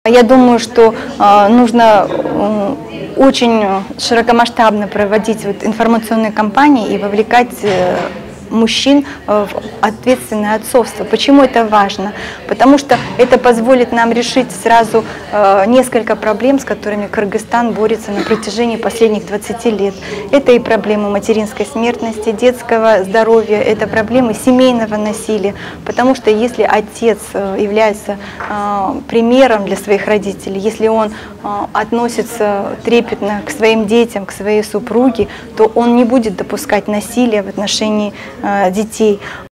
Я думаю, что нужно очень широкомасштабно проводить информационные кампании и вовлекать мужчин в ответственное отцовство. Почему это важно? Потому что это позволит нам решить сразу несколько проблем, с которыми Кыргызстан борется на протяжении последних 20 лет. Это и проблемы материнской смертности, детского здоровья, это проблемы семейного насилия. Потому что если отец является примером для своих родителей, если он относится трепетно к своим детям, к своей супруге, то он не будет допускать насилия в отношении детей.